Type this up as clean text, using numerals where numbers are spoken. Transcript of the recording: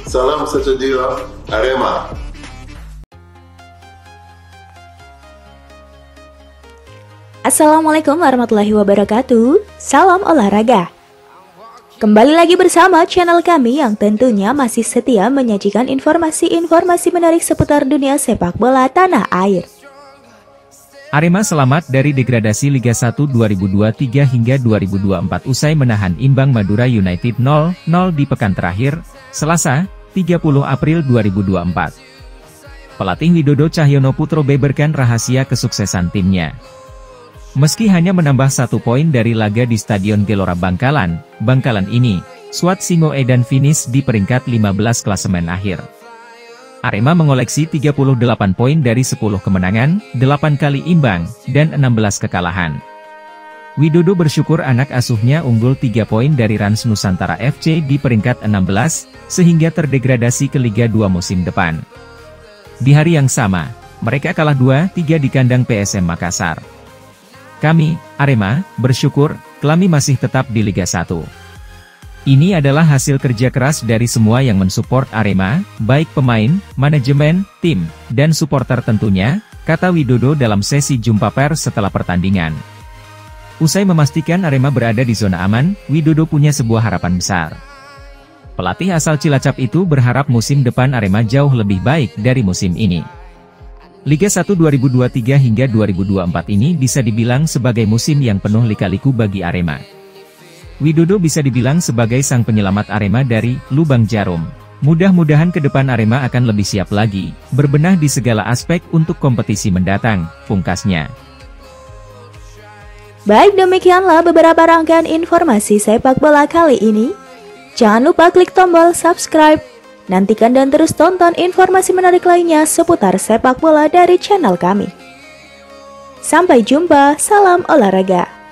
Salam sejahtera, Arema. Assalamualaikum warahmatullahi wabarakatuh. Salam olahraga. Kembali lagi bersama channel kami yang tentunya masih setia menyajikan informasi-informasi menarik seputar dunia sepak bola tanah air. Arema selamat dari degradasi Liga 1 2023 hingga 2024 usai menahan imbang Madura United 0-0 di pekan terakhir, Selasa, 30 April 2024. Pelatih Widodo Cahyono Putro beberkan rahasia kesuksesan timnya. Meski hanya menambah 1 poin dari laga di Stadion Gelora Bangkalan ini, skuad Singo Edan finish di peringkat 15 klasemen akhir. Arema mengoleksi 38 poin dari 10 kemenangan, 8 kali imbang, dan 16 kekalahan. Widodo bersyukur anak asuhnya unggul 3 poin dari Rans Nusantara FC di peringkat 16, sehingga terdegradasi ke Liga 2 musim depan. Di hari yang sama, mereka kalah 2-3 di kandang PSM Makassar. Kami, Arema, bersyukur, kami masih tetap di Liga 1. Ini adalah hasil kerja keras dari semua yang mensupport Arema, baik pemain, manajemen, tim, dan supporter tentunya, kata Widodo dalam sesi jumpa pers setelah pertandingan. Usai memastikan Arema berada di zona aman, Widodo punya sebuah harapan besar. Pelatih asal Cilacap itu berharap musim depan Arema jauh lebih baik dari musim ini. Liga 1 2023 hingga 2024 ini bisa dibilang sebagai musim yang penuh lika-liku bagi Arema. Widodo bisa dibilang sebagai sang penyelamat Arema dari lubang jarum. Mudah-mudahan ke depan Arema akan lebih siap lagi, berbenah di segala aspek untuk kompetisi mendatang, pungkasnya. Baik, demikianlah beberapa rangkaian informasi sepak bola kali ini. Jangan lupa klik tombol subscribe. Nantikan dan terus tonton informasi menarik lainnya seputar sepak bola dari channel kami. Sampai jumpa, salam olahraga.